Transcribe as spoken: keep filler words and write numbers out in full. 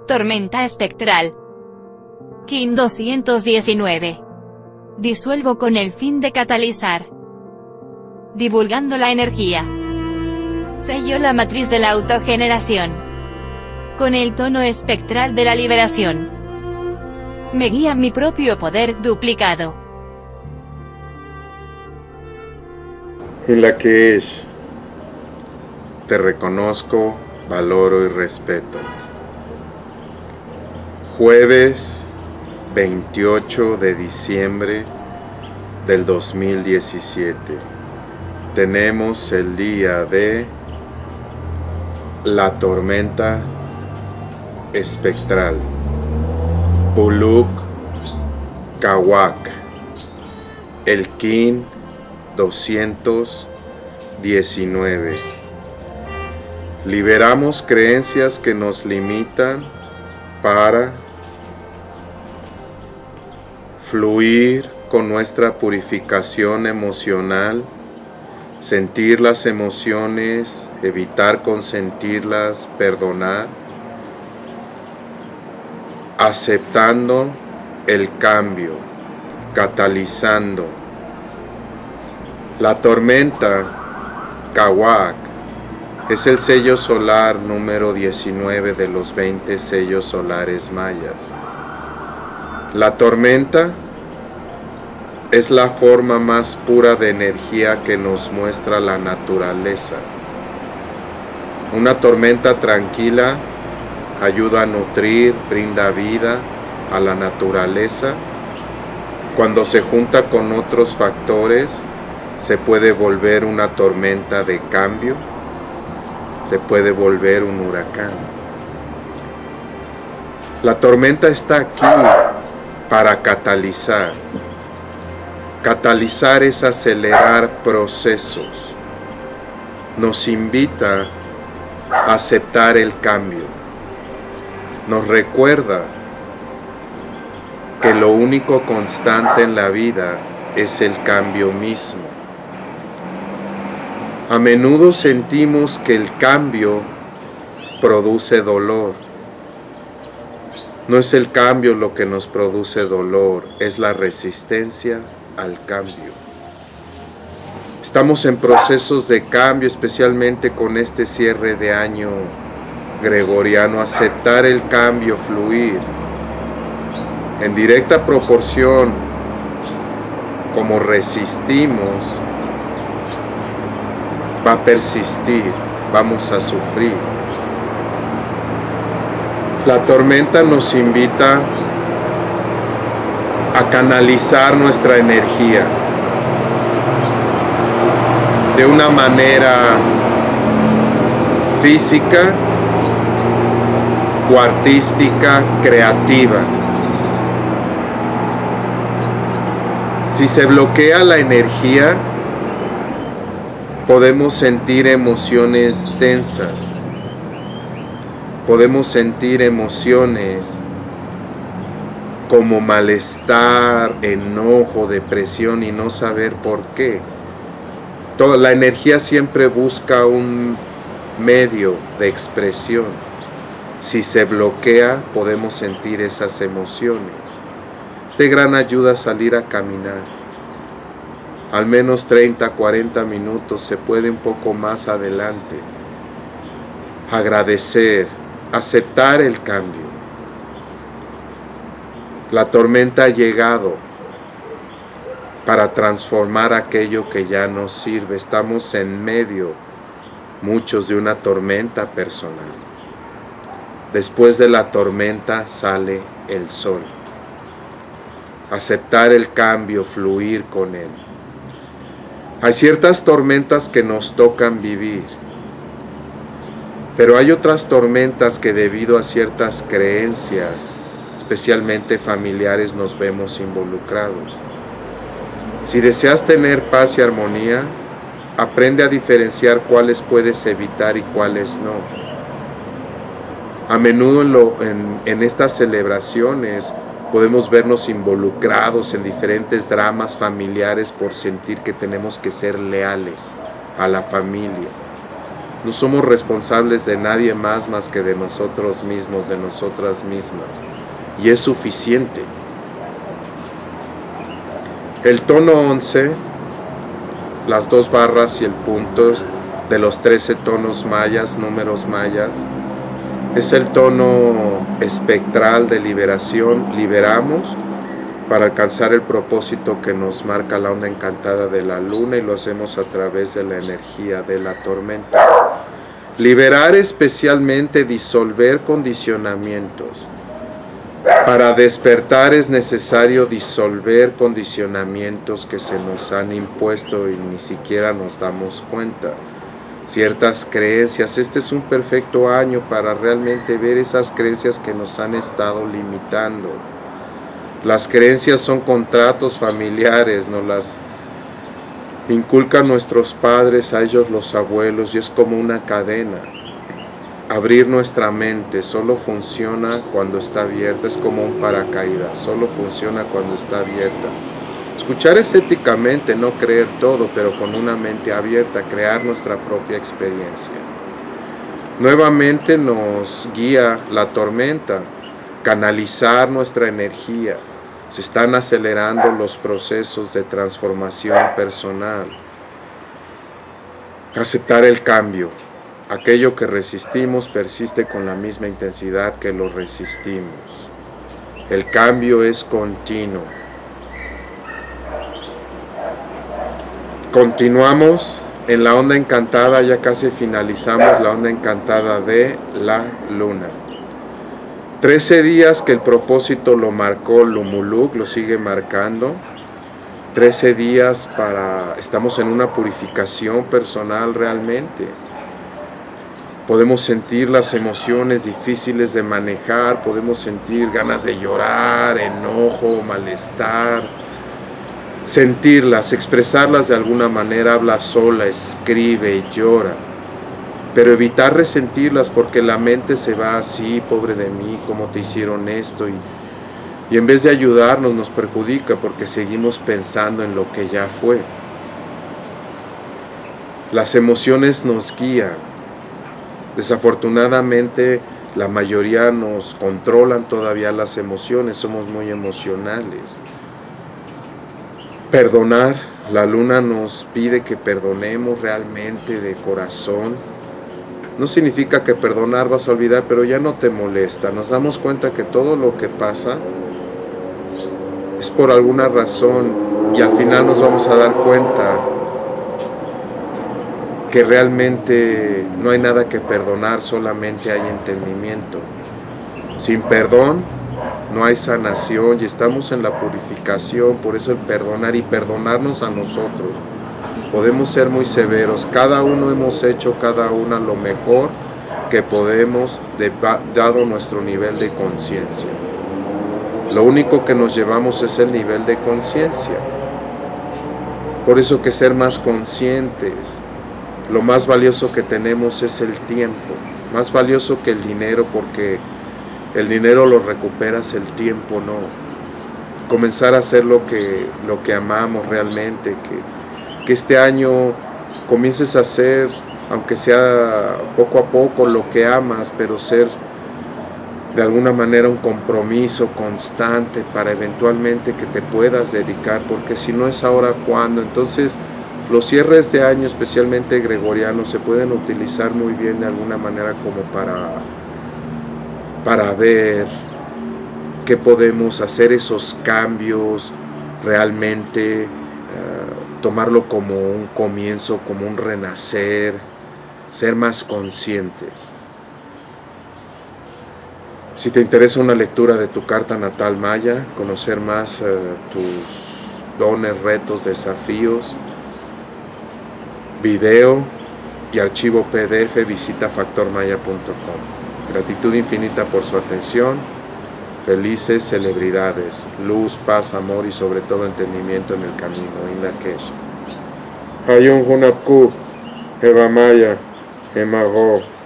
Tormenta espectral. Kin doscientos diecinueve. Disuelvo con el fin de catalizar. Divulgando la energía. Sello la matriz de la autogeneración. Con el tono espectral de la liberación. Me guía mi propio poder duplicado. En la que es, te reconozco, valoro y respeto. Jueves veintiocho de diciembre del dos mil diecisiete. Tenemos el día de la tormenta espectral. Puluk Kawak. El Kin doscientos diecinueve. Liberamos creencias que nos limitan para fluir con nuestra purificación emocional, sentir las emociones, evitar consentirlas, perdonar, aceptando el cambio, catalizando. La tormenta Kawak es el sello solar número diecinueve de los veinte sellos solares mayas. La tormenta es la forma más pura de energía que nos muestra la naturaleza. Una tormenta tranquila ayuda a nutrir, brinda vida a la naturaleza. Cuando se junta con otros factores, se puede volver una tormenta de cambio, se puede volver un huracán. La tormenta está aquí para catalizar. Catalizar es acelerar procesos. Nos invita a aceptar el cambio. Nos recuerda que lo único constante en la vida es el cambio mismo. A menudo sentimos que el cambio produce dolor. No es el cambio lo que nos produce dolor, es la resistencia al cambio. Estamos en procesos de cambio, especialmente con este cierre de año gregoriano. Aceptar el cambio, fluir en directa proporción como resistimos, va a persistir, vamos a sufrir. La tormenta nos invita a canalizar nuestra energía de una manera física o artística, creativa. Si se bloquea la energía, podemos sentir emociones densas. Podemos sentir emociones como malestar, enojo, depresión y no saber por qué. Toda la energía siempre busca un medio de expresión. Si se bloquea, podemos sentir esas emociones. Es de gran ayuda salir a caminar. Al menos treinta, cuarenta minutos, se puede un poco más adelante. Agradecer, aceptar el cambio. La tormenta ha llegado para transformar aquello que ya no sirve. Estamos en medio, muchos, de una tormenta personal. Después de la tormenta sale el sol. Aceptar el cambio, fluir con él. Hay ciertas tormentas que nos tocan vivir, pero hay otras tormentas que debido a ciertas creencias, especialmente familiares, nos vemos involucrados. Si deseas tener paz y armonía, aprende a diferenciar cuáles puedes evitar y cuáles no. A menudo en, lo, en, en estas celebraciones podemos vernos involucrados en diferentes dramas familiares por sentir que tenemos que ser leales a la familia. No somos responsables de nadie más más que de nosotros mismos, de nosotras mismas. Y es suficiente. El tono once, las dos barras y el punto de los trece tonos mayas, números mayas, es el tono espectral de liberación. Liberamos para alcanzar el propósito que nos marca la onda encantada de la luna, y lo hacemos a través de la energía de la tormenta. Liberar, especialmente disolver condicionamientos. Para despertar es necesario disolver condicionamientos que se nos han impuesto y ni siquiera nos damos cuenta. Ciertas creencias. Este es un perfecto año para realmente ver esas creencias que nos han estado limitando. Las creencias son contratos familiares, nos las inculcan nuestros padres, a ellos los abuelos, y es como una cadena. Abrir nuestra mente solo funciona cuando está abierta, es como un paracaídas, solo funciona cuando está abierta. Escuchar escépticamente, no creer todo, pero con una mente abierta, crear nuestra propia experiencia. Nuevamente nos guía la tormenta, canalizar nuestra energía. Se están acelerando los procesos de transformación personal. Aceptar el cambio. Aquello que resistimos persiste con la misma intensidad que lo resistimos. El cambio es continuo. Continuamos en la onda encantada, ya casi finalizamos la onda encantada de la luna. Trece días que el propósito lo marcó Lumuluk, lo sigue marcando. Trece días para, estamos en una purificación personal realmente. Podemos sentir las emociones difíciles de manejar, podemos sentir ganas de llorar, enojo, malestar. Sentirlas, expresarlas de alguna manera, habla sola, escribe, llora. Pero evitar resentirlas, porque la mente se va así, pobre de mí, cómo te hicieron esto, y, y en vez de ayudarnos nos perjudica porque seguimos pensando en lo que ya fue. Las emociones nos guían. Desafortunadamente la mayoría nos controlan todavía las emociones, somos muy emocionales. Perdonar, la luna nos pide que perdonemos realmente de corazón. No significa que perdonar vas a olvidar, pero ya no te molesta. Nos damos cuenta que todo lo que pasa es por alguna razón, y al final nos vamos a dar cuenta que realmente no hay nada que perdonar, solamente hay entendimiento. Sin perdón no hay sanación, y estamos en la purificación. Por eso el perdonar y perdonarnos a nosotros. Podemos ser muy severos, cada uno hemos hecho cada una lo mejor que podemos, de, dado nuestro nivel de conciencia. Lo único que nos llevamos es el nivel de conciencia. Por eso que ser más conscientes, lo más valioso que tenemos es el tiempo, más valioso que el dinero, porque el dinero lo recuperas, el tiempo no. Comenzar a hacer lo que, lo que amamos realmente, que que este año comiences a hacer, aunque sea poco a poco, lo que amas, pero ser de alguna manera un compromiso constante para eventualmente que te puedas dedicar, porque si no es ahora, ¿cuándo? Entonces los cierres de año, especialmente gregorianos, se pueden utilizar muy bien de alguna manera como para, para ver qué podemos hacer, esos cambios realmente. Tomarlo como un comienzo, como un renacer, ser más conscientes. Si te interesa una lectura de tu carta natal maya, conocer más uh, tus dones, retos, desafíos, video y archivo P D F, visita factor maya punto com. Gratitud infinita por su atención. Felices celebridades, luz, paz, amor y sobre todo entendimiento en el camino. Inlakesh. Hayun Hunapku, Eva Maya, Emago.